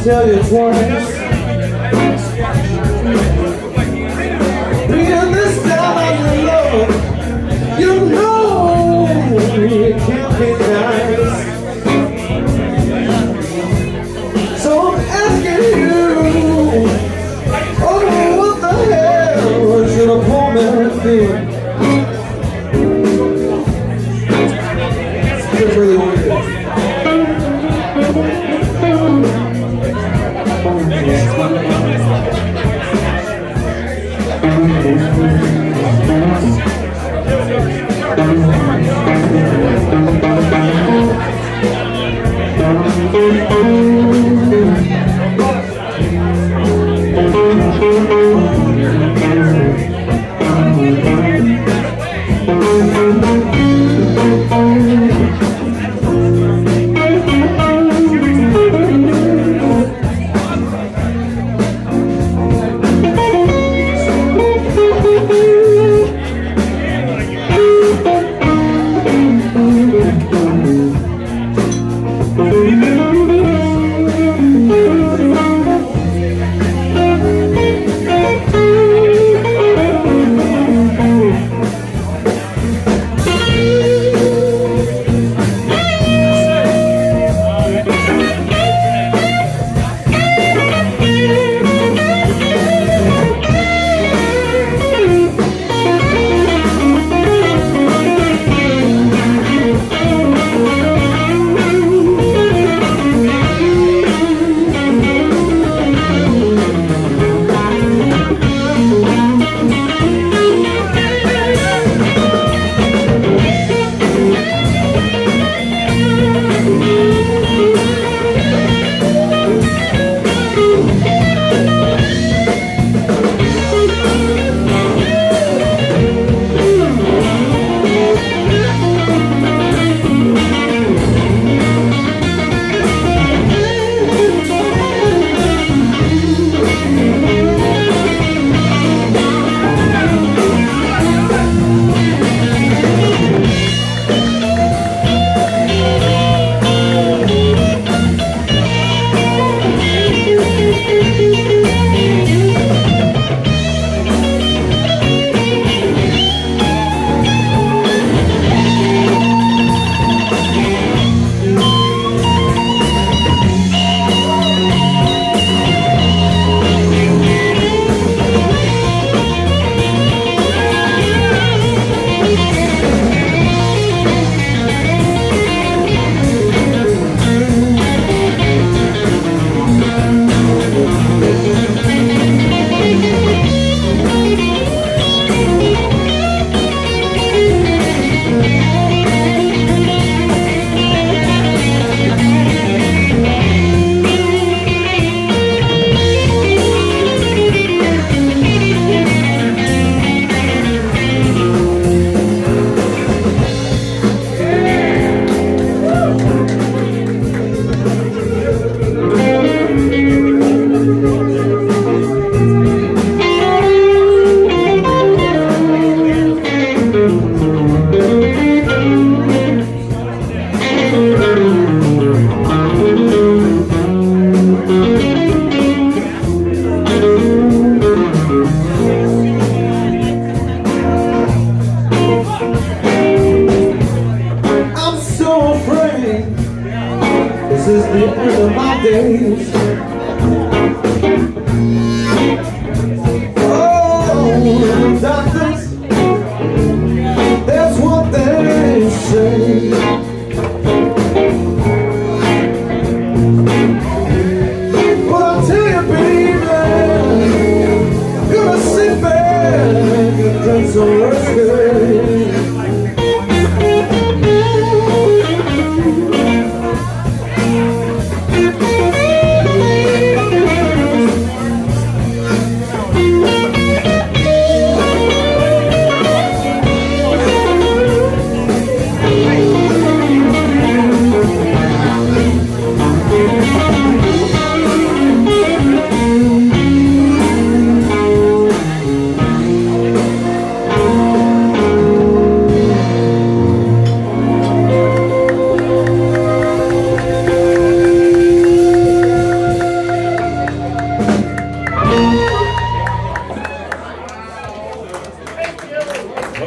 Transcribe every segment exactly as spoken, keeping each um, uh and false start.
tell you twice. Being this down on your love, you know it can't be nice. So I'm asking you, oh, what the hell should a poor man do? Just really want to do.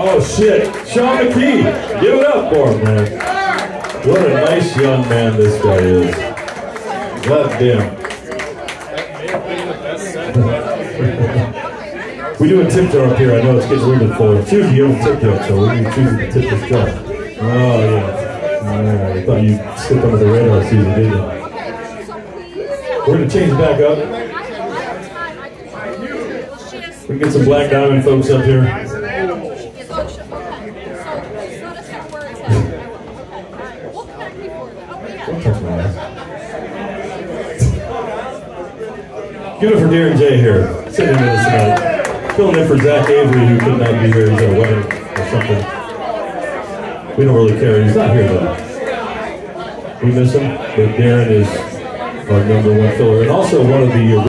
Oh shit, Sean McKee. Give it up for him, man. What a nice young man this guy is. God damn. We do a tip jar up here. I know it's getting a little bit full. It's usually you don't tip yet, so we can choose to tip this jar. Oh yeah. Alright, I thought you slipped under the radar season, didn't you? We're gonna change it back up. We can get some Black Diamond folks up here. Give it for Darren J here, sitting in this tonight. Filling in for Zach Avery, who could not be here. He's at a wedding or something. We don't really care. He's not here though. We miss him, but Darren is our number one filler, and also one of the